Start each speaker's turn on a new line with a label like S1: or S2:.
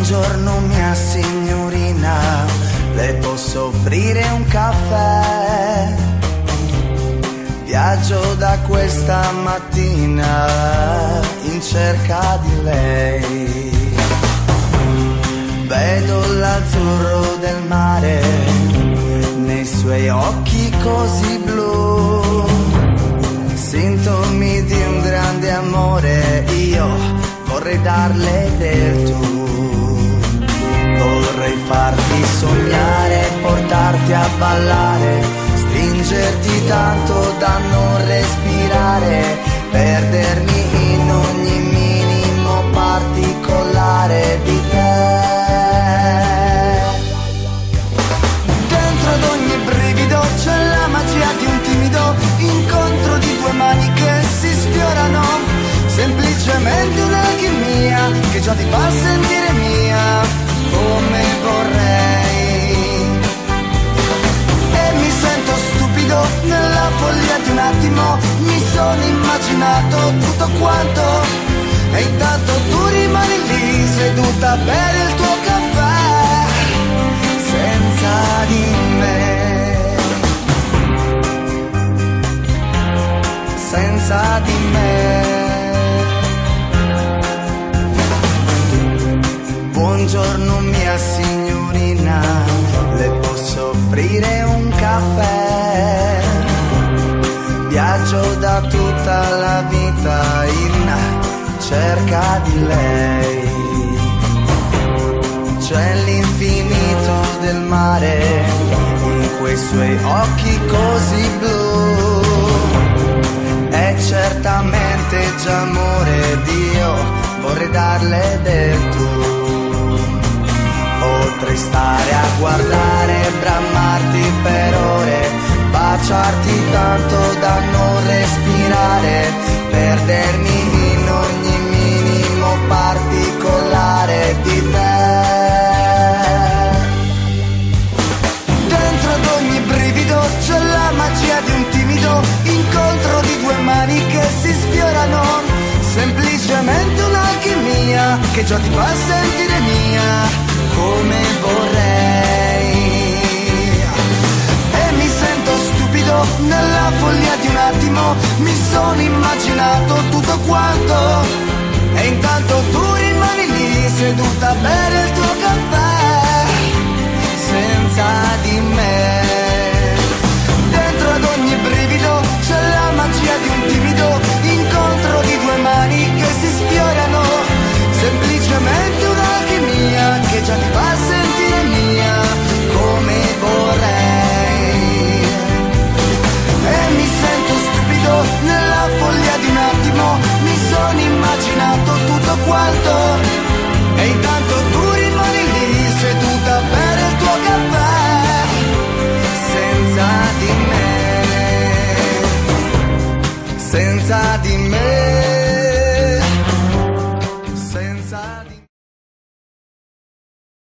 S1: Buongiorno mia signorina, le posso offrire un caffè? Viaggio da questa mattina in cerca di lei. Vedo l'azzurro del mare nei suoi occhi così blu, sintomi di un grande amore, io vorrei darle del tu. Vorrei farti sognare, portarti a ballare, stringerti tanto da non respirare, perdermi in ogni minimo particolare di te. Dentro ad ogni brivido c'è la magia di un timido incontro di due mani che si sfiorano, semplicemente un'alchimia che già ti fa sentire mia come vorrei. E mi sento stupido nella follia di un attimo, mi sono immaginato tutto quanto, e intanto tu rimani lì seduta a bere il tuo caffè senza di me, senza di me. Buongiorno mia signorina, le posso offrire un caffè? Viaggio da tutta la vita in cerca di lei. C'è l'infinito del mare in quei suoi occhi così blu, è certamente già amore, Dio, vorrei darle del tu. Potrei stare a guardare, brammarti per ore, baciarti tanto da non respirare, perdermi in ogni minimo particolare di te. Dentro ad ogni brivido c'è la magia di un timido incontro di due mani che si sfiorano, semplicemente un'alchimia che già ti fa sentire mia come vorrei. E mi sento stupido nella follia di un attimo, mi sono immaginato tutto quanto, e intanto tu rimani lì seduta a bere il tuo caffè senza di me. Dentro ad ogni brivido c'è la magia di un timido incontro di due mani che si sfiorano, semplicemente un'alchimia che già ti fa sentire mia come vorrei. E mi sento stupido nella follia di un attimo, mi sono immaginato tutto quanto, e intanto tu rimani lì seduta a bere il tuo caffè senza di me, senza di me.